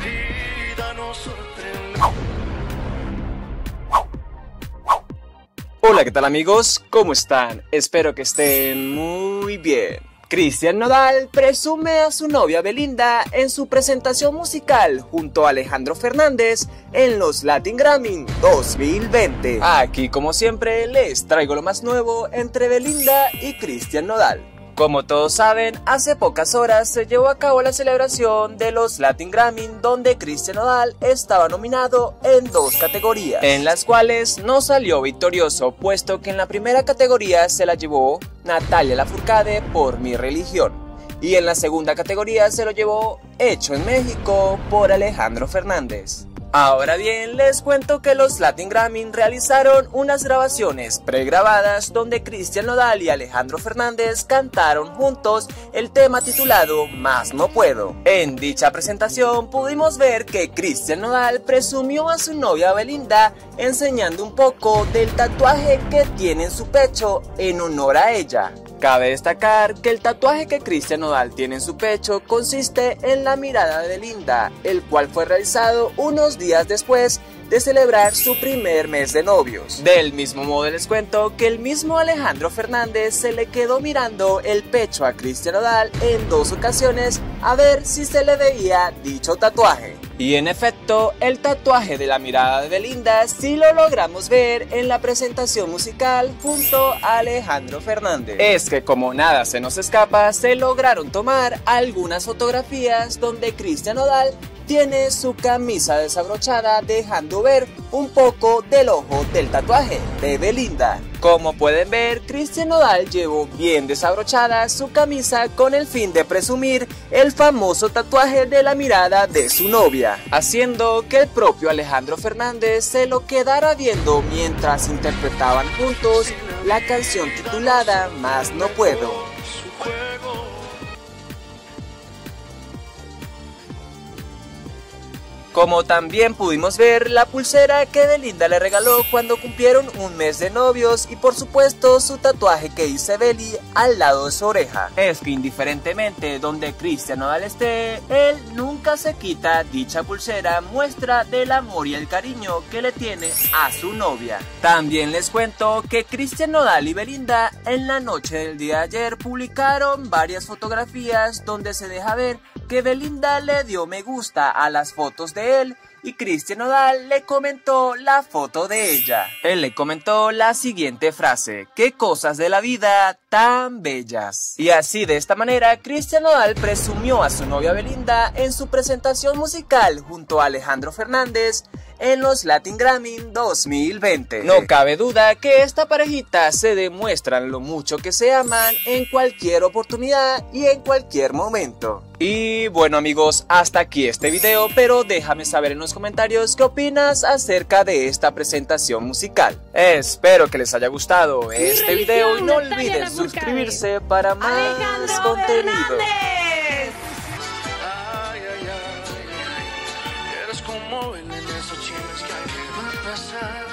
vida nos sorprende. Hola, ¿qué tal amigos? ¿Cómo están? Espero que estén muy bien. Cristian Nodal presume a su novia Belinda en su presentación musical junto a Alejandro Fernández en los Latin Grammy 2020. Aquí, como siempre, les traigo lo más nuevo entre Belinda y Cristian Nodal. Como todos saben, hace pocas horas se llevó a cabo la celebración de los Latin Grammy, donde Cristian Nodal estaba nominado en 2 categorías, en las cuales no salió victorioso, puesto que en la primera categoría se la llevó Natalia Lafourcade por Mi Religión, y en la segunda categoría se lo llevó Hecho en México por Alejandro Fernández. Ahora bien, les cuento que los Latin Grammy realizaron unas grabaciones pregrabadas donde Cristian Nodal y Alejandro Fernández cantaron juntos el tema titulado Más no puedo. En dicha presentación pudimos ver que Cristian Nodal presumió a su novia Belinda enseñando un poco del tatuaje que tiene en su pecho en honor a ella. Cabe destacar que el tatuaje que Cristian Nodal tiene en su pecho consiste en la mirada de Belinda, el cual fue realizado unos días después de celebrar su primer mes de novios. Del mismo modo les cuento que el mismo Alejandro Fernández se le quedó mirando el pecho a Cristian Nodal en 2 ocasiones a ver si se le veía dicho tatuaje. Y en efecto, el tatuaje de la mirada de Belinda sí lo logramos ver en la presentación musical junto a Alejandro Fernández. Es que como nada se nos escapa, se lograron tomar algunas fotografías donde Cristian Nodal tiene su camisa desabrochada, dejando ver un poco del ojo del tatuaje de Belinda. Como pueden ver, Cristian Nodal llevó bien desabrochada su camisa con el fin de presumir el famoso tatuaje de la mirada de su novia, haciendo que el propio Alejandro Fernández se lo quedara viendo mientras interpretaban juntos la canción titulada Más no puedo. Como también pudimos ver la pulsera que Belinda le regaló cuando cumplieron un mes de novios y por supuesto su tatuaje que dice Beli al lado de su oreja. Es que indiferentemente donde Cristian Nodal esté, él nunca se quita dicha pulsera, muestra del amor y el cariño que le tiene a su novia. También les cuento que Cristian Nodal y Belinda en la noche del día de ayer publicaron varias fotografías donde se deja ver que Belinda le dio me gusta a las fotos de él y Cristian Nodal le comentó la foto de ella. Él le comentó la siguiente frase: qué cosas de la vida tan bellas. Y así de esta manera Cristian Nodal presumió a su novia Belinda en su presentación musical junto a Alejandro Fernández en los Latin Grammy 2020. No cabe duda que esta parejita se demuestran lo mucho que se aman en cualquier oportunidad y en cualquier momento. Y bueno amigos, hasta aquí este video, pero déjame saber en los comentarios qué opinas acerca de esta presentación musical. Espero que les haya gustado este video y no olviden suscribirse para más contenido. Eres como en esos chiles que hay que pasar.